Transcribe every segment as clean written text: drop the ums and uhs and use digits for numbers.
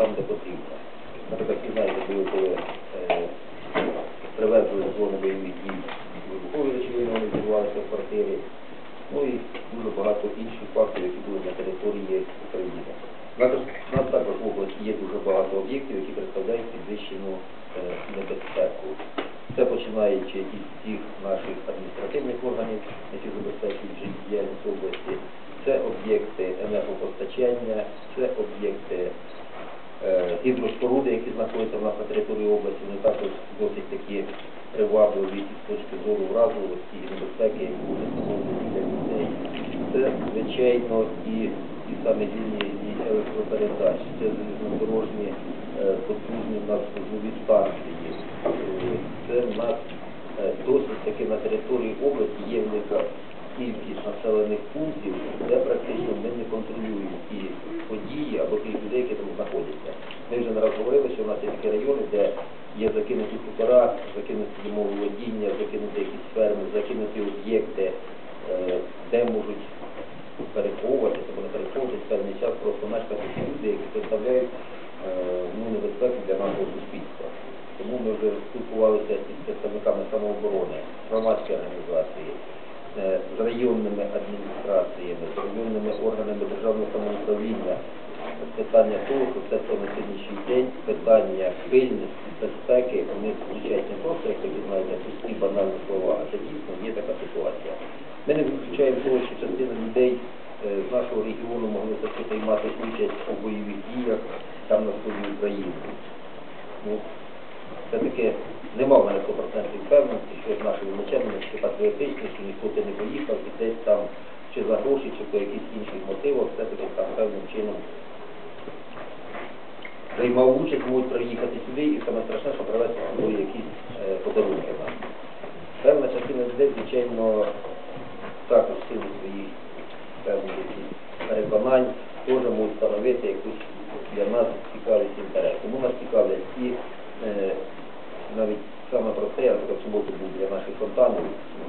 там, де потрібно. Наприклад, ви знаєте, коли привезли з зони бойових дій вибухові речовини, вони відбувалися в квартирі, ну і дуже багато інших факторів, які були на території України. У нас також в області є дуже багато об'єктів, які представляють підвищену небезпеку. Це починаючи із всіх наших адміністративних органів, які забезпечують життєдіяльність області. Це об'єкти енергопостачання, це об'єкти гідроспоруди, які знаходяться в нас на території області, вони також досить такі привабливі з точки зору вразливості і небезпеки, які вони становлять для людей. Це, звичайно, і саме лінії електропередач, це залізнодорожні потужні в нас вузлові станції. Це в нас досить таки на території області є велика кількість населених пунктів, де практично ми не контролюємо ті події або тих людей, які там знаходяться. Ми вже не раз говорили, що в нас є такі райони, де є закинуті хутора, закинуті домоволодіння, закинуті якісь ферми, закинуті об'єкти, де можуть переховуватися або не переховуватися певний час просто мешкати ті люди, які представляють небезпеку для нашого суспільства. Тому ми вже спілкувалися із представниками самооборони, громадської організації, з районними адміністраціями, з районними органами державного самоуправління. Питання того, що це на сьогоднішній день питання пильності, безпеки, вони звучать не просто, як ви знаєте, пусті банальні слова, а це дійсно є така ситуація. Ми не виключаємо того, що частина людей з нашого регіону могли все-таки приймати участь у бойових діях там на сході України. Все-таки нема в мене 100% впевненості, що наші визначення патріотичні, що ніхто не поїхав і десь там чи за гроші, чи по якихось інших мотивах, все-таки там певним чином приймав участь, можуть приїхати сюди і саме страшне, що привезти з собою якісь подарунки нам. Певна частина людей, звичайно, також в силу своїх певних переконань теж можуть становити якусь для нас цікавість інтерес. Тому нас цікавлять і навіть саме про це, я в суботу був для наших фонтанів,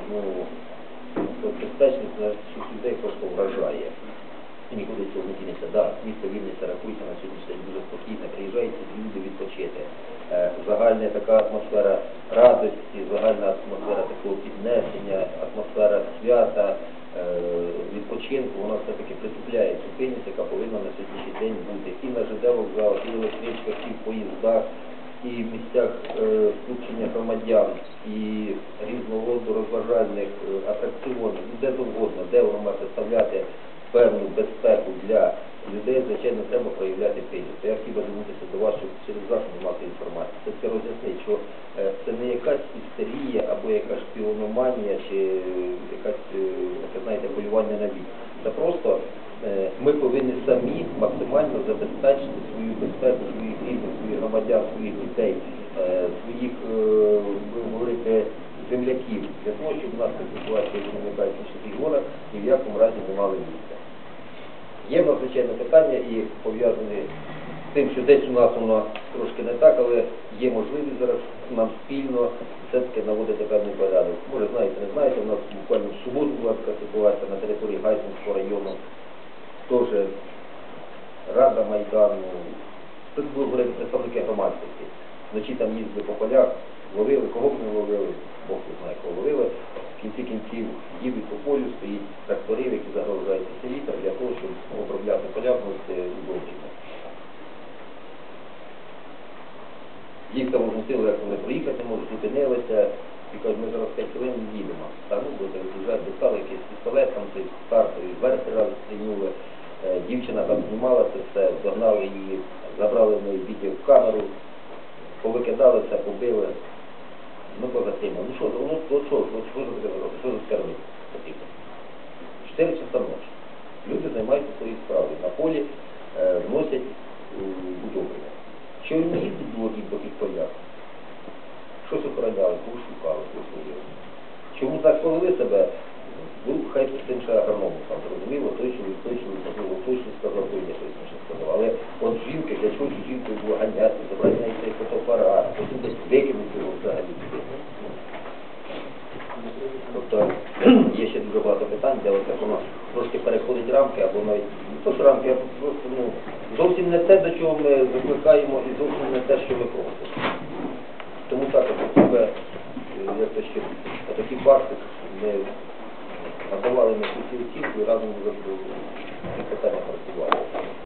безпечність наших людей просто вражає. І нікуди цього не дінеться. Так, місто Вінниця рахується на сьогоднішній день дуже спокійно, приїжджають люди відпочити. Загальна така атмосфера радості, загальна атмосфера такого піднесення, атмосфера свята, відпочинку, вона все-таки притупляє цю пильність, яка повинна на сьогоднішній день бути і на ЖД вокзалах, і в електричках, і в поїздах, і в місцях скупчення громадян, і різного роду розважальних атракціонів, де завгодно, де воно має представляти певну безпеку для людей, звичайно, треба проявляти пильність. Я хотів би звернутися до вас, щоб через засоби мати інформацію. Це роз'яснить, що це не якась істерія або якась шпіономанія, чи якась, знаєте, полювання на вік. Це просто ми повинні самі максимально забезпечити свою безпеку, своїх рідних, своїх громадян, своїх дітей, своїх, говорити, земляків, для того, щоб у нас ця ситуація, які виникають в інших регіонах, ні в якому разі не мали місця. Є в нас, звичайно, питання і пов'язані з тим, що десь у нас воно трошки не так, але є можливість зараз нам спільно все-таки наводити певний порядок. Може, знаєте, не знаєте, у нас буквально в суботу була така ситуація на території Гайсинського району, теж Рада Майдану, тут були представники громадськості. Вночі там їздили по полях, ловили, кого б не ловили, Бог не знає, кого ловили. В кінці кінців їдуть по полю, стоїть тракторів, які загрожають селітрам для того, щоб обробляти поля, вносити злочини. Їх там возмутили, як вони проїхати не можуть, зупинилися і кажуть, ми зараз 5 хвилин їдемо. Та ну, бо вже достали якийсь пістолет, там цей стартовий верхи раз стрінули. Дівчина там знімала це все, догнали її, забрали в неї відеокамеру, повикидали це, побили. Ну, позатримали. Ну що, що за скарбник потрібно? 4 часа ночі. Люди займаються своєю справою. На полі вносять удобрення. Що вони їздять в таких полях? Щось охороняли, кого шукали, кого служили. Чому так повели себе? Ну, хай тим, що агрономом там зрозуміло, той чоловік, можливо, той, що сказав, той не щось інше сказав. Але от жінки, для чого жінкою було ганяти, забороняється цей фотоапарат, потім десь викинути його взагалі. Тобто є ще дуже багато питань, де ось воно трошки переходить рамки, або навіть не то, що рамки, а просто зовсім не те, до чого ми викликаємо і зовсім не те, що ми просимо. Тому також у себе, як то ще, такі факти ми надавали на цю оцінку і разом з питання працювали.